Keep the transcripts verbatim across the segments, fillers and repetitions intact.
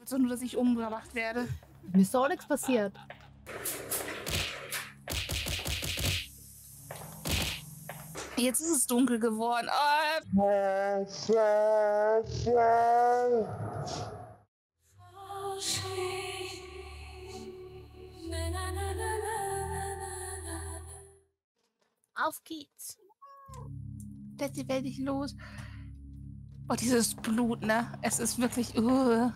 So nur, dass ich umgebracht werde. Mir ist doch auch nichts passiert. Jetzt ist es dunkel geworden. Oh. Auf geht's. Lässt die Welt nicht los. Oh, dieses Blut, ne? Es ist wirklich... Uh.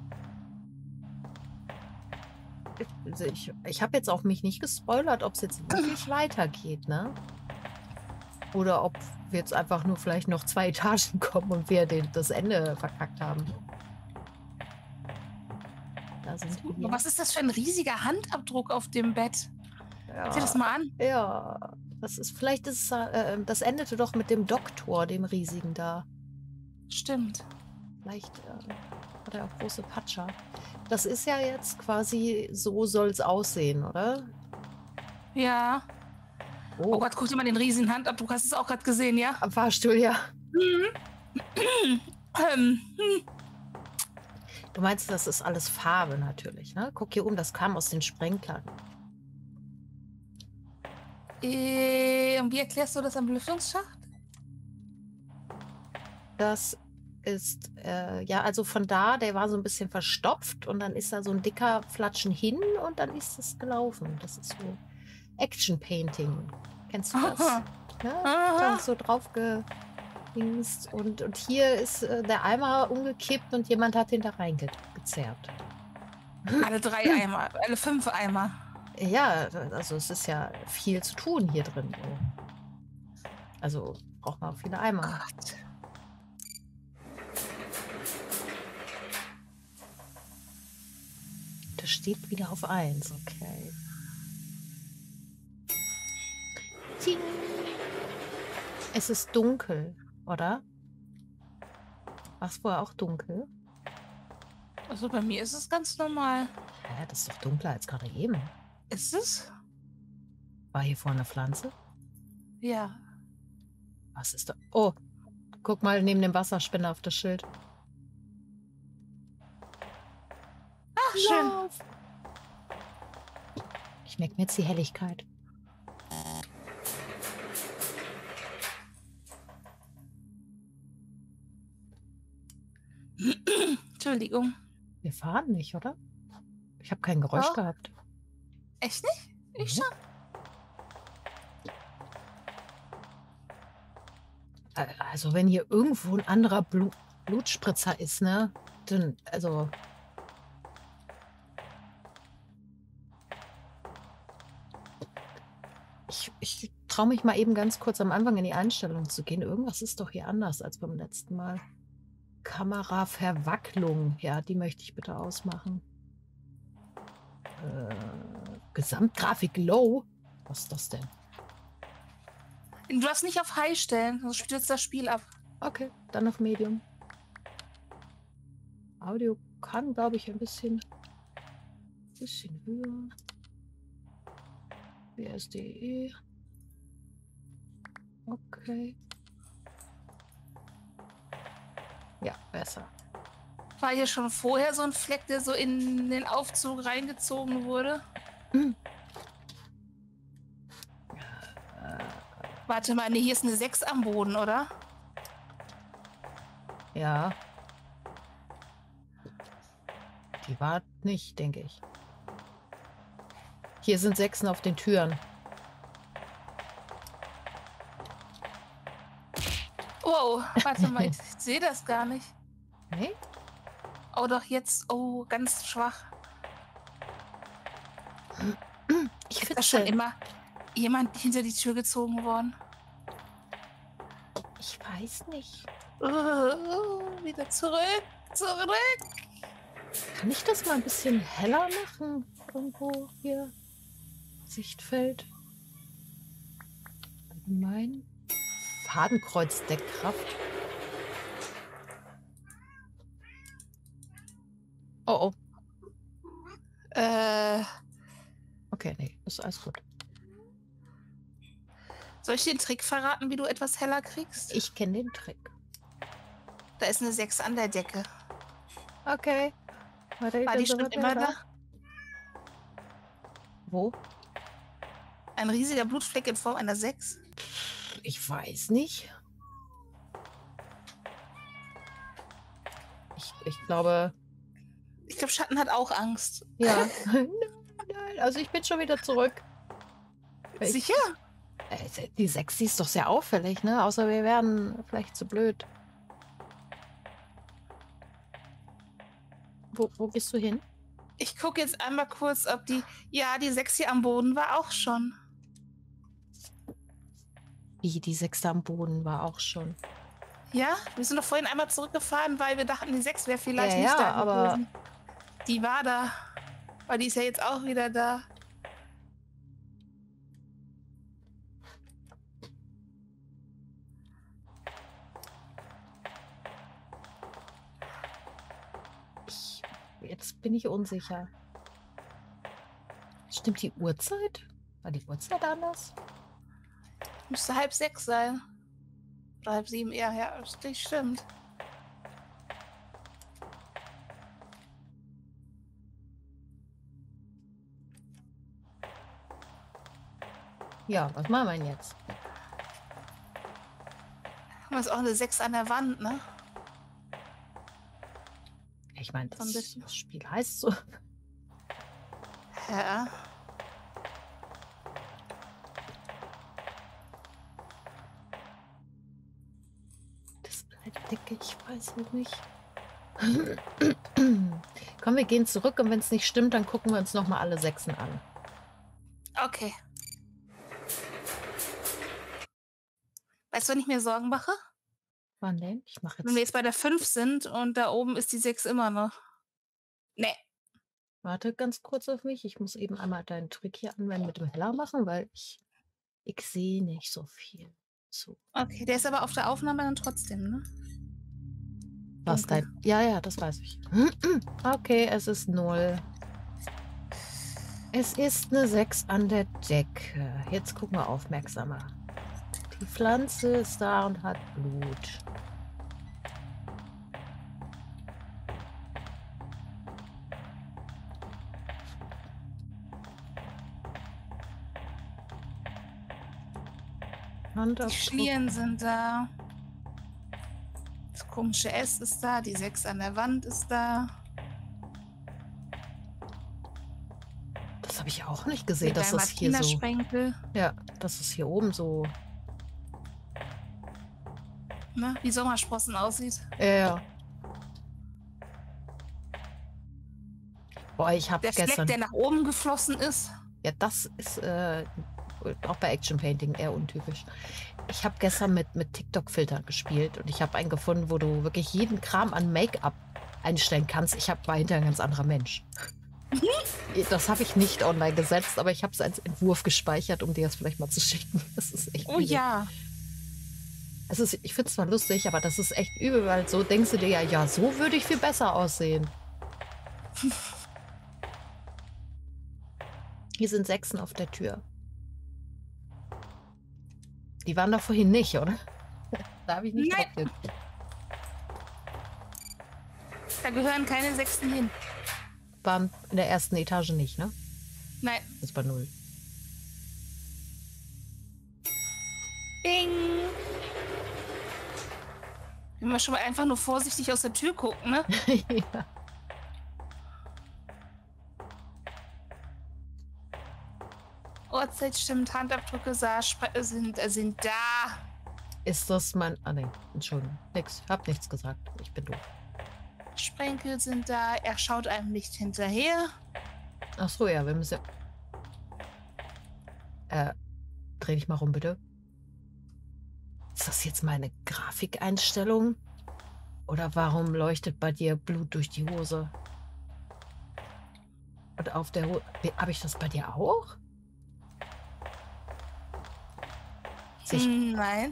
Also ich ich habe jetzt auch mich nicht gespoilert, ob es jetzt wirklich weitergeht, ne? Oder ob wir jetzt einfach nur vielleicht noch zwei Etagen kommen und wir den, das Ende verkackt haben. Da sind wir. Was ist das für ein riesiger Handabdruck auf dem Bett? Ja. Sieh das mal an. Ja, das ist vielleicht ist äh, das endete doch mit dem Doktor, dem riesigen da. Stimmt. Vielleicht äh, hat er auch große Patscher. Das ist ja jetzt quasi, so soll es aussehen, oder? Ja. Oh, Oh Gott, guck dir mal den riesigen Handabdruck. Hast du es auch gerade gesehen, ja? am Fahrstuhl, ja. Ähm, Du meinst, das ist alles Farbe natürlich, ne? Guck hier oben, das kam aus den Sprenglern. äh, und wie erklärst du das am Belüftungsschacht? Das ist, äh, ja, also von da, der war so ein bisschen verstopft und dann ist da so ein dicker Flatschen hin und dann ist es gelaufen. Das ist so Action Painting. Kennst du das? Aha. Ja, Aha. dann so drauf gedingst und, und hier ist äh, der Eimer umgekippt und jemand hat den da reingezerrt. Alle drei Eimer, alle fünf Eimer. Ja, also es ist ja viel zu tun hier drin. So. Also braucht man auch viele Eimer. Gott. Das steht wieder auf eins, okay. Ting. Es ist dunkel, oder? War es vorher auch dunkel? Also bei mir ist es ganz normal. Ja, das ist doch dunkler als gerade eben. Ist es? War hier vorne eine Pflanze? Ja. Was ist da? Oh, guck mal neben dem Wasserspinner auf das Schild. Ach, schön. Lauf. Ich merke mir jetzt die Helligkeit. Entschuldigung. Wir fahren nicht, oder? Ich habe kein Geräusch Doch. gehabt. Echt nicht? Ich schon. Äh, Also wenn hier irgendwo ein anderer Blu Blutspritzer ist, ne? Dann, also... Ich, ich traue mich mal eben ganz kurz am Anfang in die Einstellung zu gehen. Irgendwas ist doch hier anders als beim letzten Mal. Kameraverwacklung. Ja, die möchte ich bitte ausmachen. Äh, Gesamtgrafik low. Was ist das denn? Du darfst nicht auf High stellen, sonst stürzt das Spiel ab. Okay, dann auf Medium. Audio kann, glaube ich, ein bisschen, bisschen höher. W S D E. Okay. Ja, besser. War hier schon vorher so ein Fleck, der so in den Aufzug reingezogen wurde? Hm. Warte mal, nee, hier ist eine sechs am Boden, oder? Ja. Die war nicht, denke ich. Hier sind Sechsen auf den Türen. Wow, warte mal, ich sehe das gar nicht. Nee? Oh, doch jetzt, oh, ganz schwach. Ich Ist da schon finde, immer jemand hinter die Tür gezogen worden? ich weiß nicht. Uh, wieder zurück, zurück. Kann ich das mal ein bisschen heller machen? Irgendwo hier. Sichtfeld. Allgemein. Fadenkreuz-Deckkraft. Oh, oh. Äh, Okay, nee, ist alles gut. soll ich dir den Trick verraten, wie du etwas heller kriegst? Ich kenne den Trick. Da ist eine sechs an der Decke. Okay. Warte, War die ist er schon wieder immer da? da? Wo? Ein riesiger Blutfleck in Form einer sechs? Ich weiß nicht. Ich, ich glaube, Ich glaube, Schatten hat auch Angst. ja. Nein, nein, also ich bin schon wieder zurück. Ich, Sicher? äh, die sechs, die ist doch sehr auffällig, ne? Außer wir werden vielleicht zu blöd. Wo, wo gehst du hin? Ich gucke jetzt einmal kurz, ob die... Ja, die sechs hier am Boden war auch schon. Wie, die sechste am Boden war auch schon. Ja, wir sind doch vorhin einmal zurückgefahren, weil wir dachten, die sechs wäre vielleicht Ja, nicht ja, da aber- gewesen. Die war da. Aber die ist ja jetzt auch wieder da. Ich, jetzt bin ich unsicher. Stimmt die Uhrzeit? War die Uhrzeit anders? Müsste halb sechs sein. Oder halb sieben eher, ja, das stimmt. Ja, was machen wir denn jetzt? Da ist auch eine sechs an der Wand, ne? Ich meine, So ein das, bisschen. das Spiel heißt so. Ja. Das Decke, ich weiß es nicht. Komm, wir gehen zurück und wenn es nicht stimmt, dann gucken wir uns nochmal alle Sechsen an. Okay. Weißt du, wann ich mir Sorgen mache? Wann denn? Ich mache Wenn wir jetzt. jetzt bei der fünf sind und da oben ist die sechs immer noch. Nee. Warte ganz kurz auf mich. Ich muss eben einmal deinen Trick hier anwenden mit dem Heller machen, weil ich, ich sehe nicht so viel. So. Okay, der ist aber auf der Aufnahme dann trotzdem, ne? Was Dunkel. dein. Ja, ja, das weiß ich. Okay, es ist null. Es ist eine sechs an der Decke. Jetzt gucken wir aufmerksamer. Die Pflanze ist da und hat Blut. Die Handabdruck. Schlieren sind da. Das komische S ist da. Die sechs an der Wand ist da. Das habe ich auch nicht gesehen, Mit dass einem das hier so. Martina-Sprenkel. Ja, dass es hier oben so. Ne? Wie Sommersprossen aussieht. Ja, ja. Boah, ich habe Der Fleck, gestern. der nach oben geflossen ist. Ja, das ist äh, auch bei Action Painting eher untypisch. Ich habe gestern mit, mit TikTok-Filtern gespielt und ich habe einen gefunden, wo du wirklich jeden Kram an Make-up einstellen kannst. Ich hab, war hinterher ein ganz anderer Mensch. Das habe ich nicht online gesetzt, aber ich habe es als Entwurf gespeichert, um dir das vielleicht mal zu schicken. Das ist echt Oh übel. ja. Es ist, ich finde es zwar lustig, aber das ist echt übel, weil so denkst du dir ja, ja, so würde ich viel besser aussehen. Hier sind Sechsen auf der Tür. Die waren doch vorhin nicht, oder? Da habe ich nicht Nein. drauf geguckt. Da gehören keine Sechsten hin. Waren in der ersten Etage nicht, ne? Nein. Das ist bei null. Bing. Wenn wir schon mal einfach nur vorsichtig aus der Tür gucken, ne? Ja. Uhrzeit stimmt, Handabdrücke sah, Spre- sind, äh, sind da. Ist das mein... Ah, ne, Entschuldigung. Nix. Hab nichts gesagt. Ich bin doof. Sprenkel sind da. Er schaut einem nicht hinterher. Ach so, ja, wir müssen... Äh, dreh dich mal rum, bitte. Ist das jetzt meine Grafikeinstellung? Oder warum leuchtet bei dir Blut durch die Hose? Und auf der Hose... Habe ich das bei dir auch? Sich, Hm, nein.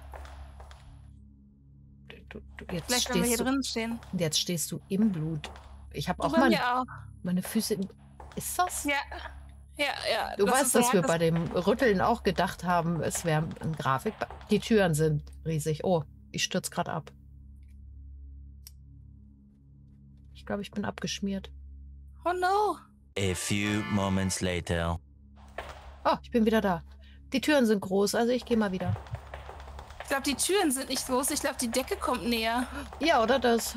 du, du, jetzt, Vielleicht, wenn wir hier stehst du, drin stehen. jetzt stehst du im Blut. Ich habe Du auch bei mal mir auch. meine Füße im... Ist das? Ja. Ja, ja. Du das weißt, ist dass so, wir das- bei dem Rütteln auch gedacht haben, es wäre ein Grafik. Die Türen sind riesig. Oh, ich stürze gerade ab. Ich glaube, ich bin abgeschmiert. Oh no. A few moments later. Oh, ich bin wieder da. Die Türen sind groß, also ich gehe mal wieder. Ich glaube, die Türen sind nicht groß. Ich glaube, die Decke kommt näher. Ja, oder das?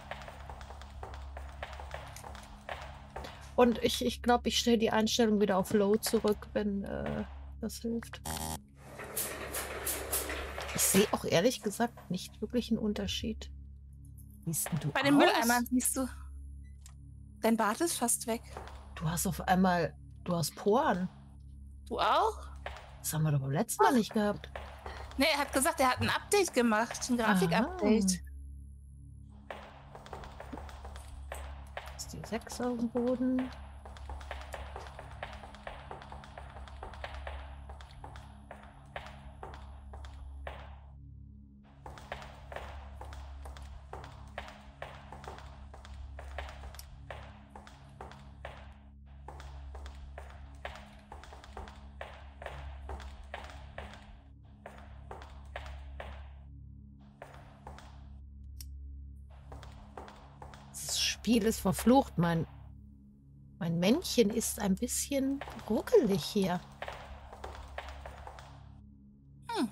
Und ich ich, glaube, ich stelle die Einstellung wieder auf Low zurück, wenn äh, das hilft. Ich sehe auch ehrlich gesagt nicht wirklich einen Unterschied. Wie siehst denn du Bei den aus? Mülleimern siehst du. Dein Bart ist fast weg. Du hast auf einmal, du hast Poren. Du auch? Das haben wir doch beim letzten Mal nicht gehabt. Nee, er hat gesagt, er hat ein Update gemacht. Ein Grafik-Update. Ist die sechs auf dem Boden? Das Spiel ist verflucht. Mein, mein Männchen ist ein bisschen ruckelig hier. Hm.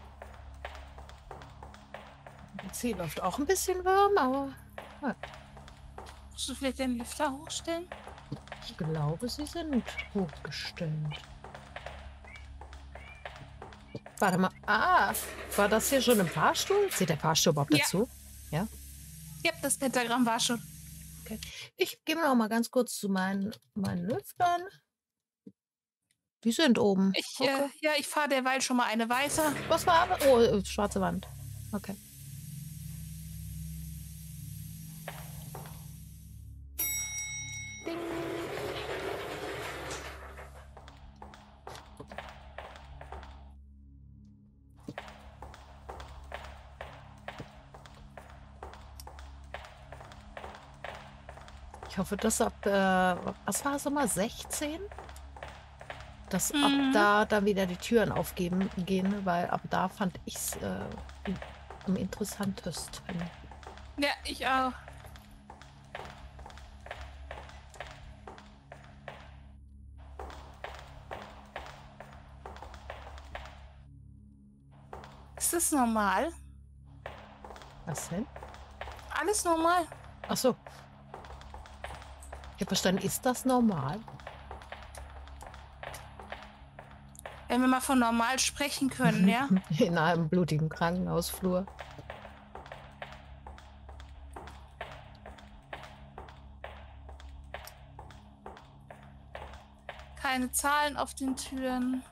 Jetzt hier läuft auch ein bisschen warm, aber ja, Musst du vielleicht den Lüfter hochstellen? ich glaube, sie sind hochgestellt. Warte mal. Ah, war das hier schon im Fahrstuhl? Zählt der Fahrstuhl überhaupt Ja. dazu? Ja. Ja, das Pentagramm war schon. Okay. Ich gehe noch mal ganz kurz zu meinen, meinen Lüftern. Die sind oben. Ich, Okay. äh, ja, ich fahre derweil schon mal eine weiter. Was war? Oh, äh, schwarze Wand. Okay. Ding. Ich hoffe, dass ab, äh, was war es immer, sechzehn? Dass ab Mhm. da dann wieder die Türen aufgeben gehen, weil ab da fand ich es äh, am interessantesten. Ja, ich auch. Ist das normal? Was denn? Alles normal? Ach so. Ich habe verstanden, ist das normal? Wenn wir mal von normal sprechen können, ja? In einem blutigen Krankenhausflur. Keine Zahlen auf den Türen.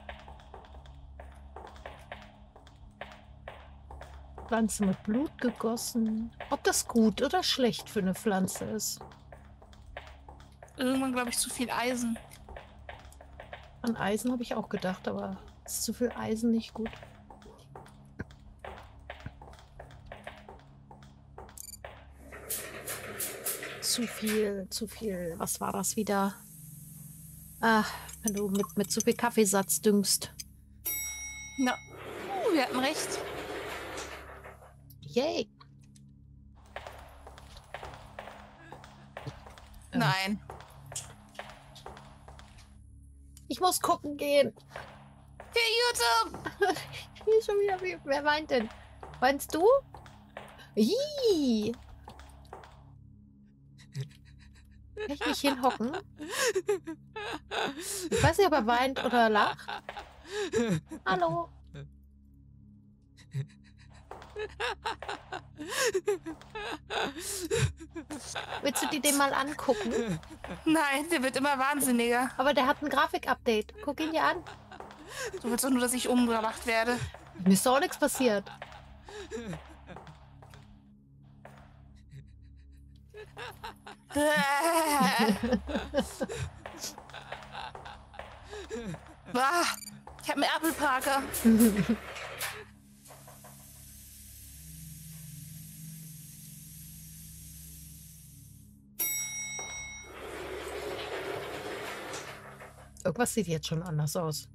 Pflanze mit Blut gegossen. Ob das gut oder schlecht für eine Pflanze ist? Irgendwann, glaube ich, zu viel Eisen. An Eisen habe ich auch gedacht, aber ist zu viel Eisen nicht gut? Zu viel, zu viel. Was war das wieder? Ah, wenn du mit, mit zu viel Kaffeesatz düngst. Na, uh, wir hatten recht. Yay. Ähm. Nein. Ich muss gucken gehen. Für YouTube! Hier schon wieder, wie- wer weint denn? Weinst du? Ih. Kann ich nicht hinhocken? Ich weiß nicht, ob er weint oder lacht. Hallo. Willst du dir den mal angucken? Nein, der wird immer wahnsinniger. Aber der hat ein Grafik-Update. Guck ihn dir an. Du willst doch nur, dass ich umgebracht werde. Mir ist doch nichts passiert. Bah, ich habe einen Apfelparker. Irgendwas sieht jetzt schon anders aus.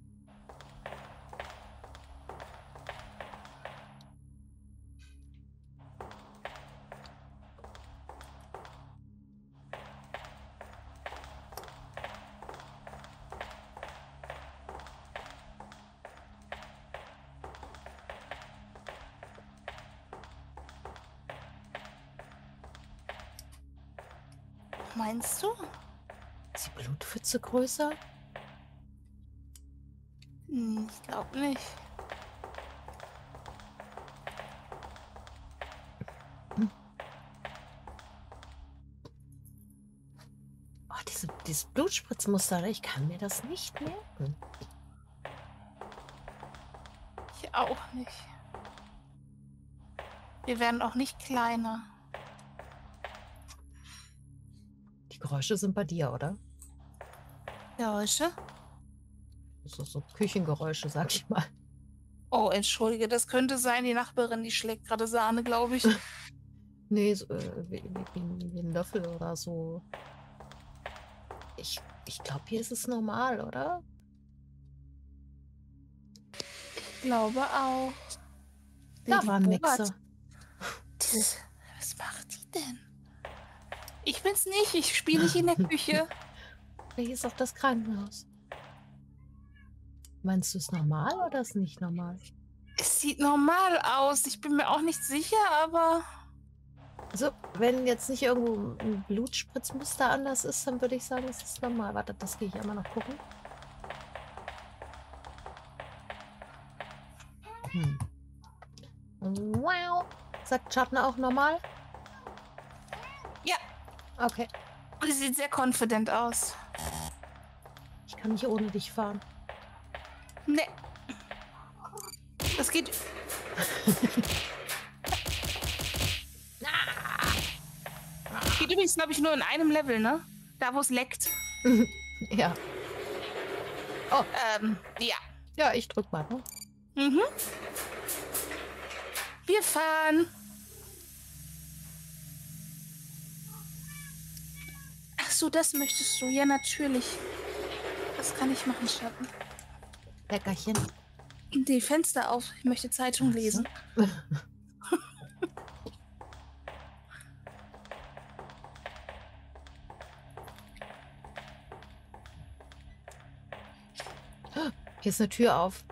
Meinst du? Ist die Blutpfütze größer? Hm, ich glaube nicht. Oh, diese, dieses Blutspritzmuster, ich kann mir das nicht merken. Ich auch nicht. Wir werden auch nicht kleiner. Die Geräusche sind bei dir, oder? Geräusche? Das ist so Küchengeräusche, sag ich mal. Oh, entschuldige, das könnte sein, die Nachbarin, die schlägt gerade Sahne, glaube ich. Nee, so, äh, wie, wie, wie ein Löffel oder so. Ich, ich glaube, hier ist es normal, oder? Ich glaube auch. Da Die war ein bohrt. Mixer. Das, was macht die denn? Ich bin's nicht, ich spiele nicht in der Küche. Hier ist auch das Krankenhaus. Meinst du es normal oder ist nicht normal? Es sieht normal aus. Ich bin mir auch nicht sicher, aber Also, wenn jetzt nicht irgendwo ein Blutspritzmuster anders ist, dann würde ich sagen, es ist normal. Warte, das gehe ich einmal noch gucken. Hm. Wow. Sagt Schatten auch normal? ja, Okay. sie sieht sehr confident aus. Ich kann nicht ohne dich fahren. Nee. Das geht. Geht übrigens, glaube ich, nur in einem Level, ne? Da, wo es leckt. Ja. Ähm, ja. Ja, ich drück mal. Ne? Mhm. Wir fahren. Ach so, das möchtest du. Ja, natürlich. Das kann ich machen, Schatten. Leckerchen. Die Fenster auf. Ich möchte Zeitung lesen. Hier ist eine Tür auf.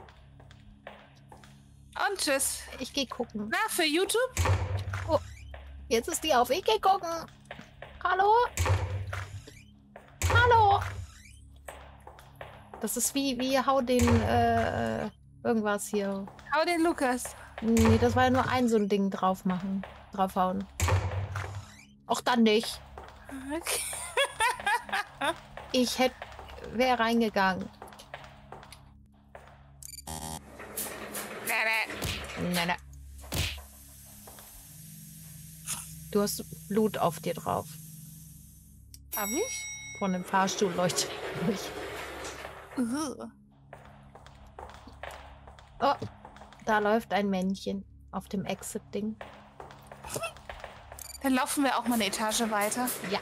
Und tschüss. Ich gehe gucken. Na, für YouTube? Oh, jetzt ist die auf. Ich gehe gucken. Hallo? Hallo? Das ist wie, wie hau den, äh, irgendwas hier. Hau den Lukas. Nee, das war ja nur ein so ein Ding drauf machen. Draufhauen. Auch dann nicht. Okay. Ich hätte, wäre reingegangen. Nein, nein. Du hast Blut auf dir drauf. Hab ich? Von dem Fahrstuhl leuchtet durch. Uh. Oh, da läuft ein Männchen auf dem Exit-Ding. Dann laufen wir auch mal eine Etage weiter. Ja.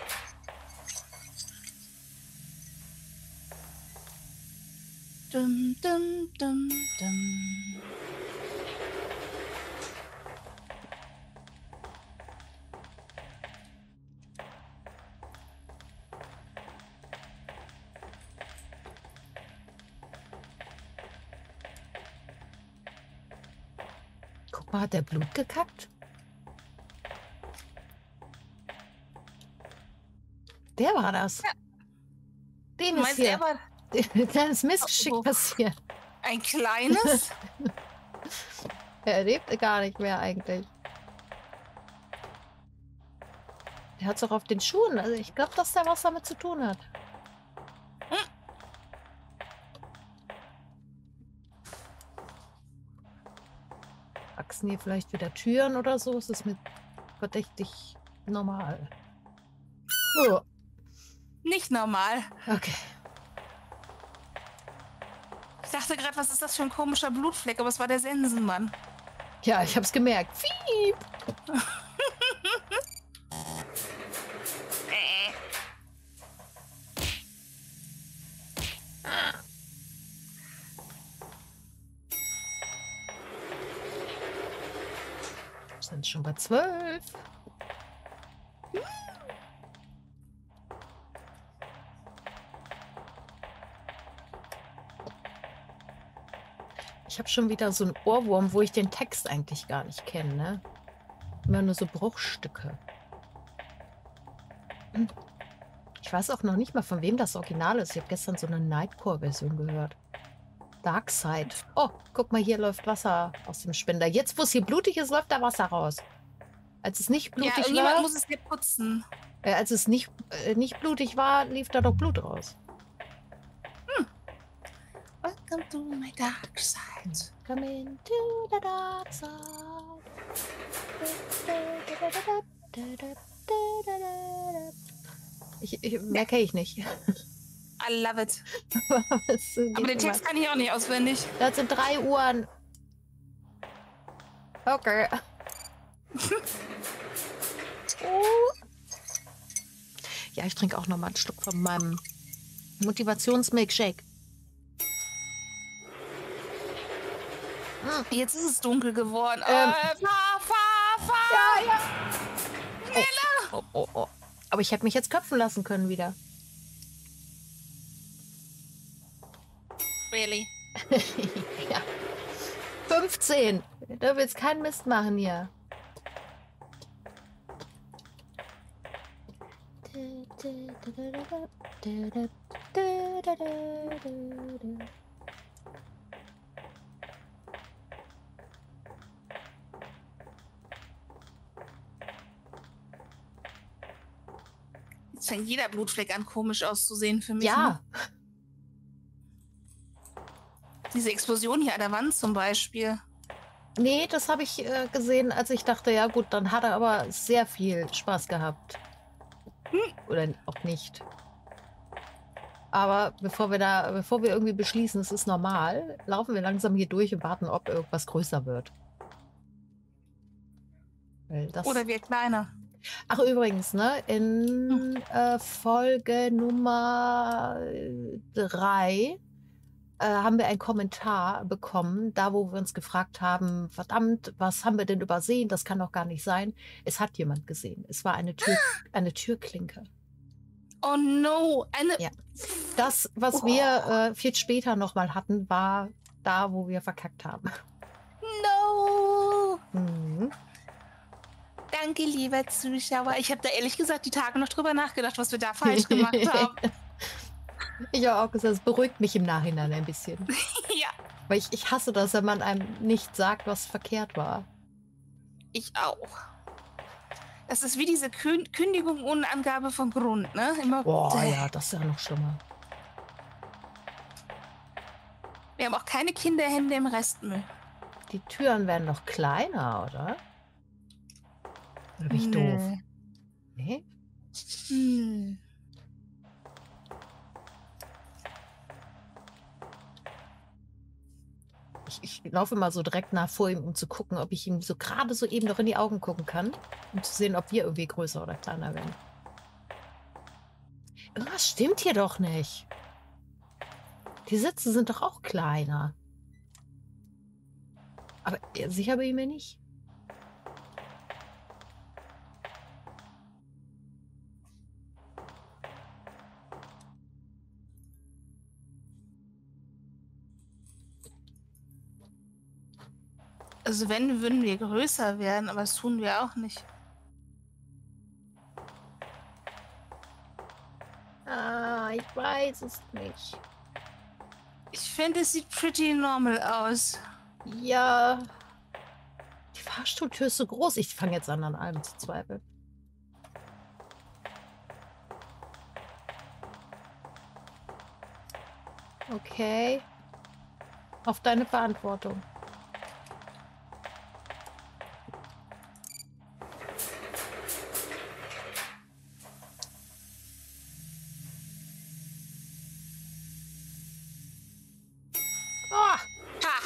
Dum, dum, dum, dum. Guck mal, hat der Blut gekackt? Der war das. Ja. Dem Du ist meinst, hier er war ein kleines Missgeschick Oh. passiert. ein kleines? Er lebt gar nicht mehr eigentlich. Der hat es auch auf den Schuhen. Also ich glaube, dass der was damit zu tun hat. Hm. Wachsen hier vielleicht wieder Türen oder so? Es ist mir verdächtig normal. Oh, Nicht normal. okay. Ich dachte gerade, was ist das für ein komischer Blutfleck, aber es war der Sensenmann. Ja, ich hab's gemerkt. Fiep. Äh. Sind schon bei zwölf. Ich habe schon wieder so einen Ohrwurm, wo ich den Text eigentlich gar nicht kenne. Ne? Immer nur so Bruchstücke. Hm. weiß auch noch nicht mal, von wem das Original ist. Ich habe gestern so eine Nightcore-Version gehört. Darkside. Oh, guck mal, hier läuft Wasser aus dem Spender. Jetzt, wo es hier blutig ist, läuft da Wasser raus. Als es nicht Ja, blutig irgendjemand war, muss es hier putzen. äh, als es nicht, äh, nicht blutig war, lief da doch Blut raus. Welcome to my dark side. Come into the dark side. Ich, ich, mehr kenne ich nicht. I love it. Was geht Aber den immer? Text kann ich auch nicht auswendig. Das sind drei Uhren. Okay. Ja, ich trinke auch noch mal einen Schluck von meinem Motivationsmilkshake. Jetzt ist es dunkel geworden. Ähm. äh, fahr, fahr, fahr! Ja, ja. Schneller! Oh, oh, oh. Aber ich hätte mich jetzt köpfen lassen können wieder. Really? Ja. fünfzehn. Du willst keinen Mist machen hier. Jetzt fängt jeder Blutfleck an, komisch auszusehen für mich. Ja. Ne? Diese Explosion hier an der Wand zum Beispiel. Nee, das habe ich äh, gesehen, als ich dachte, ja gut, dann hat er aber sehr viel Spaß gehabt. Hm. Oder auch nicht. Aber bevor wir da, bevor wir irgendwie beschließen, es ist normal, laufen wir langsam hier durch und warten, ob irgendwas größer wird. Weil das Oder wird kleiner. Ach, übrigens, ne, in äh, Folge Nummer drei äh, haben wir einen Kommentar bekommen, da wo wir uns gefragt haben, verdammt, was haben wir denn übersehen? Das kann doch gar nicht sein. Es hat jemand gesehen. Es war eine Tür, eine Türklinke. Oh no! Eine. Ja. Das, was Oh. wir äh, viel später nochmal hatten, war da, wo wir verkackt haben. No! Mhm. Danke, lieber Zuschauer. Ich habe da ehrlich gesagt die Tage noch drüber nachgedacht, was wir da falsch gemacht haben. Ich habe auch gesagt, es beruhigt mich im Nachhinein ein bisschen. Ja, Weil ich, ich hasse das, wenn man einem nicht sagt, was verkehrt war. ich auch. Das ist wie diese Kün Kündigung ohne Angabe von Grund, ne? Immer. Boah, ja, das ist ja noch schlimmer. Wir haben auch keine Kinderhände im Restmüll. Die Türen werden noch kleiner, oder? Oder bin ich doof? Nee? Hm. Ich, ich laufe mal so direkt nach vor ihm, um zu gucken, ob ich ihm so gerade so eben noch in die Augen gucken kann, um zu sehen, ob wir irgendwie größer oder kleiner werden. Irgendwas stimmt hier doch nicht. Die Sitze sind doch auch kleiner. Aber ja, sicher bin ich mir nicht. Also wenn, würden wir größer werden, aber das tun wir auch nicht. Ah, ich weiß es nicht. Ich finde, es sieht pretty normal aus. Ja. Die Fahrstuhltür ist so groß. Ich fange jetzt an, an allem zu zweifeln. Okay. Auf deine Verantwortung. Ah! Ha!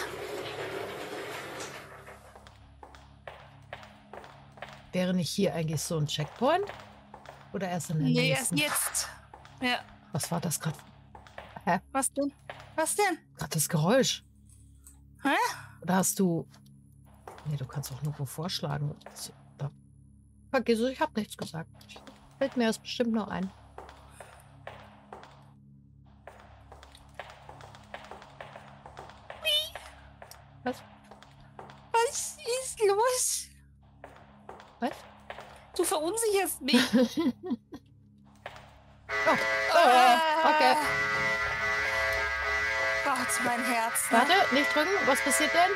Wäre nicht hier eigentlich so ein Checkpoint? Oder erst in der Nee, erst nächsten? jetzt. Ja. Was war das gerade? Was denn? Was denn? Gerade das Geräusch. Hä? Oder hast du... Nee, du kannst auch nur wo vorschlagen. Da. Vergiss es, ich habe nichts gesagt. Fällt mir das bestimmt noch ein. Was? Was ist los? Was? Du verunsicherst mich. Oh, okay. Gott, mein Herz. Ne? Warte, nicht drücken. Was passiert denn?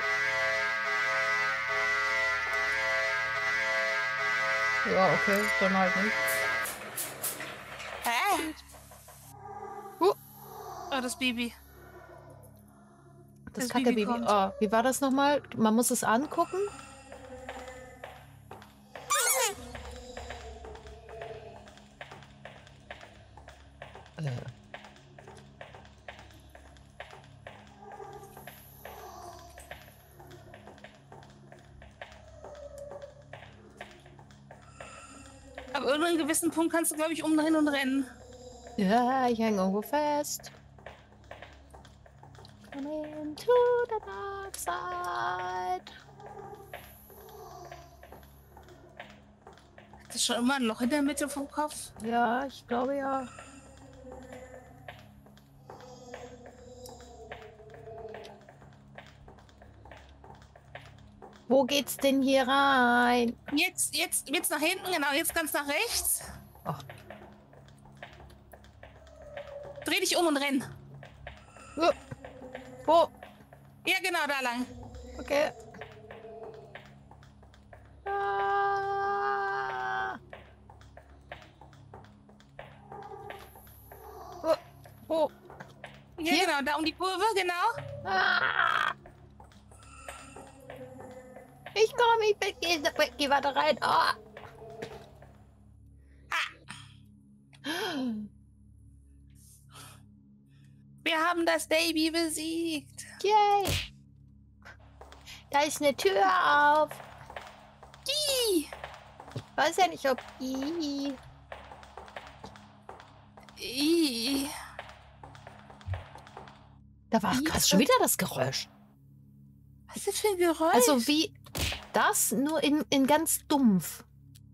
Ja, okay, dann halt nicht. Hä? Uh, Oh, das Baby. das Das Kacke-Baby. Baby kommt. Oh, wie war das nochmal? Man muss es angucken. Äh. Aber irgendeinen gewissen Punkt kannst du, glaube ich, umdrehen und rennen. Ja, ich hänge irgendwo fest. Come into the dark side. Das ist schon immer ein Loch in der Mitte vom Kopf. Ja, ich glaube ja. Wo geht's denn hier rein? Jetzt, jetzt, jetzt nach hinten, genau, jetzt ganz nach rechts. Oh. Dreh dich um und renn. Uh, Wo? Ja, genau, da lang. Okay. Ah. Oh. Oh. Ja, Hier? genau, da um die Kurve, genau. Ah. Ich komme, ich bin, geh, geh weiter rein. Ah. Wir haben das Baby besiegt. Yay. Da ist eine Tür auf. Ih, Ich weiß ja nicht, ob I. ih. Da war Ih, gerade das- schon wieder das Geräusch. Was ist das für ein Geräusch? Also wie das, nur in, in ganz dumpf.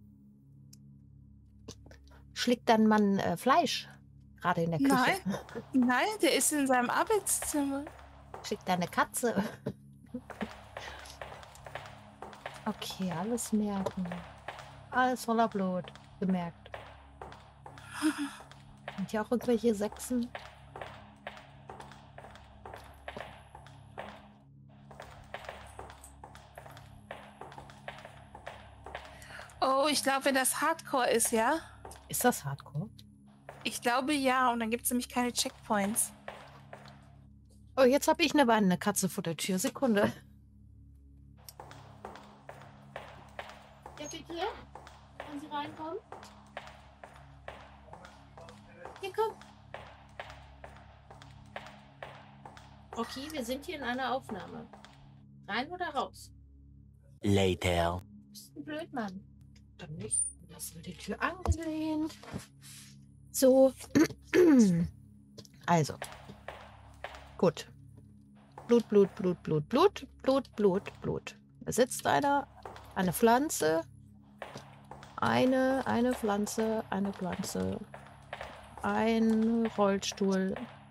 Schlägt dann man äh, Fleisch, gerade in der Küche. Nein. Nein, der ist in seinem Arbeitszimmer. Schlägt da eine Katze. Okay, alles merken. Alles voller Blut. Gemerkt. Sind hier auch irgendwelche Sechsen? Oh, ich glaube, wenn das Hardcore ist, ja? Ist das Hardcore? Ich glaube ja, und dann gibt es nämlich keine Checkpoints. Oh, jetzt habe ich eine weinende Katze vor der Tür. Sekunde. Ja, bitte? Können Sie reinkommen? Hier, komm. Okay, wir sind hier in einer Aufnahme. Rein oder raus? Later. Du bist ein Blödmann. Dann nicht. Lassen wir die Tür angelehnt. So. Also. Gut. Blut, Blut, Blut, Blut, Blut, Blut, Blut, Blut. Da sitzt einer, eine Pflanze, eine, eine Pflanze, eine Pflanze, ein Rollstuhl.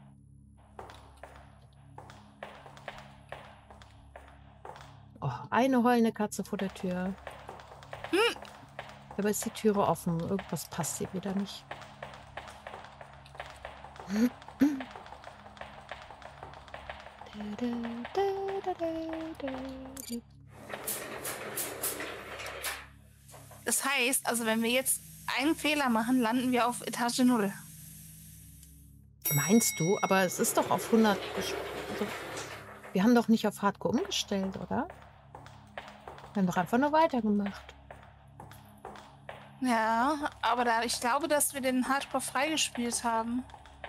Oh, eine heulende Katze vor der Tür. Hm. Aber ist die Türe offen? Irgendwas passt hier wieder nicht. Das heißt, also wenn wir jetzt einen Fehler machen, landen wir auf Etage null. Meinst du? Aber es ist doch auf hundert. gesch- Also, wir haben doch nicht auf Hardcore umgestellt, oder? Wir haben doch einfach nur weitergemacht. Ja, aber da, ich glaube, dass wir den Hardcore freigespielt haben.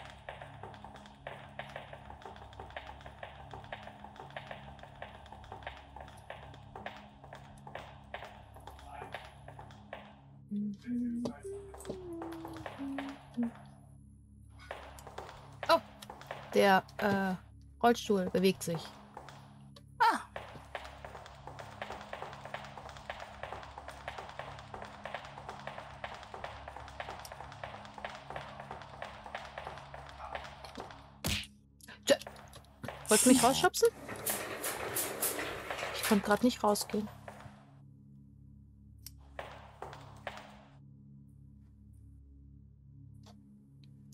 Oh, der äh, Rollstuhl bewegt sich. Ah, Wolltest du mich rausschubsen? Ich konnte gerade nicht rausgehen.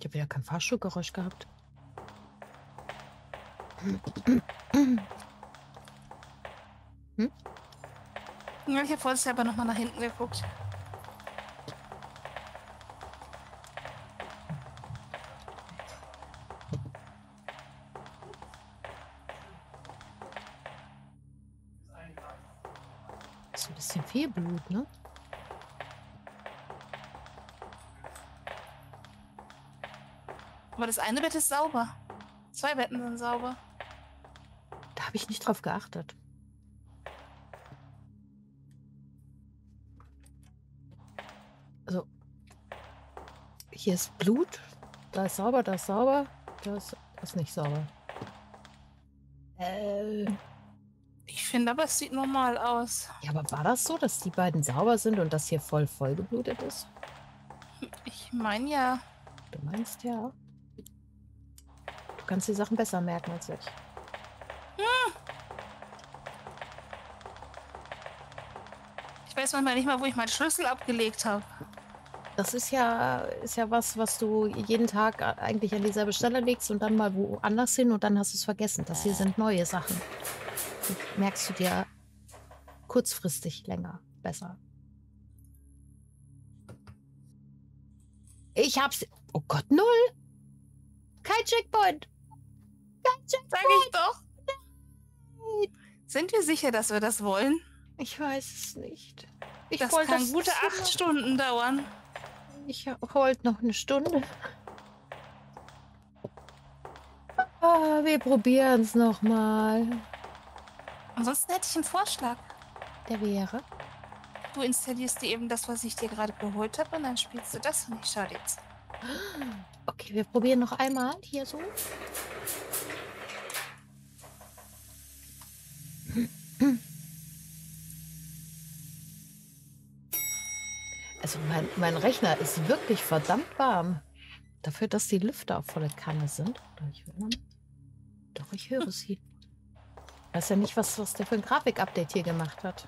Ich habe wieder kein Fahrstuhlgeräusch gehabt. Hm? Ja, ich habe vorhin selber nochmal nach hinten geguckt. Das ist ein bisschen viel Blut, ne? Aber das eine Bett ist sauber. Zwei Betten sind sauber. Da habe ich nicht drauf geachtet. Also, hier ist Blut. Da ist sauber, da ist sauber. Da ist, das ist nicht sauber. Äh. Ich finde aber, es sieht normal aus. Ja, aber war das so, dass die beiden sauber sind und das hier voll vollgeblutet ist? Ich meine ja. Du meinst ja. Du kannst die Sachen besser merken als ich. Hm. Ich weiß manchmal nicht mal, wo ich meinen Schlüssel abgelegt habe. Das ist ja, ist ja was, was du jeden Tag eigentlich an dieselbe Stelle legst und dann mal woanders hin und dann hast du es vergessen. Das hier sind neue Sachen. Die merkst du dir kurzfristig länger besser. Ich hab's. Oh Gott, null. Kein Checkpoint. Kein Checkpoint. Sag ich doch. Sind wir sicher, dass wir das wollen? Ich weiß es nicht. Ich Das wollte kann das gute Zimmer- acht Stunden dauern. Ich wollte noch eine Stunde. Ah, wir probieren es nochmal. Ansonsten hätte ich einen Vorschlag. Der wäre. Du installierst dir eben das, was ich dir gerade geholt habe, und dann spielst du das und ich schau dir jetzt. Okay, wir probieren noch einmal hier so. Also mein, mein Rechner ist wirklich verdammt warm. Dafür, dass die Lüfter auf volle Kanne sind. Oder ich höre, doch, ich höre sie. Ich weiß ja nicht, was, was der für ein Grafik-Update hier gemacht hat.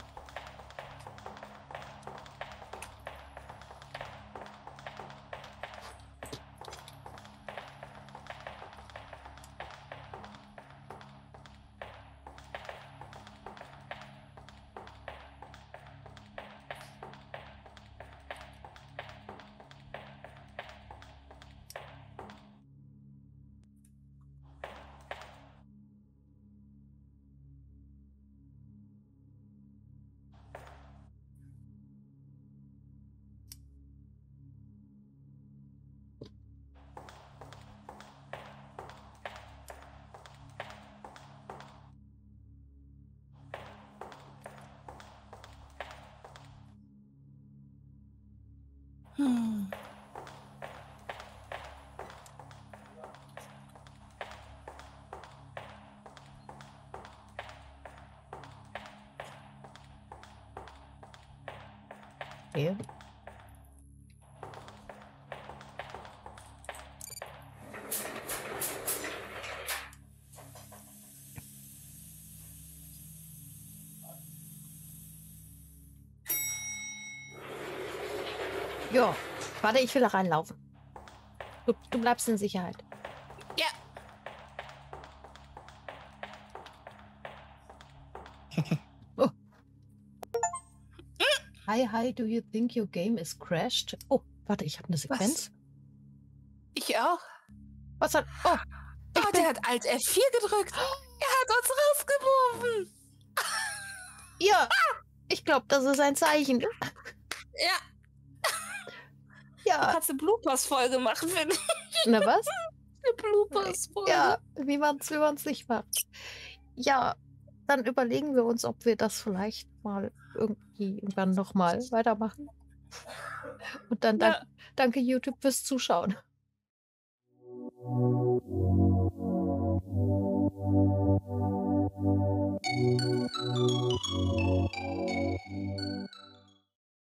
Hm. Okay. Ja, warte, ich will da reinlaufen. Du, du bleibst in Sicherheit. Ja. Oh. Hi, hi, do you think your game is crashed? Oh, warte, ich habe eine Sequenz. Ich auch. Was hat... Oh, Oh, der hat Alt F vier gedrückt. Er hat uns rausgeworfen. ja, ich glaube, das ist ein Zeichen. Ja. Du Ja, kannst eine Bloopers-Folge machen, finde ich. na was? Eine Bloopers-Folge. Ja, wie man es wie man's nicht macht. Ja, dann überlegen wir uns, ob wir das vielleicht mal irgendwie irgendwann nochmal weitermachen. Und dann Ja. dank, danke YouTube fürs Zuschauen.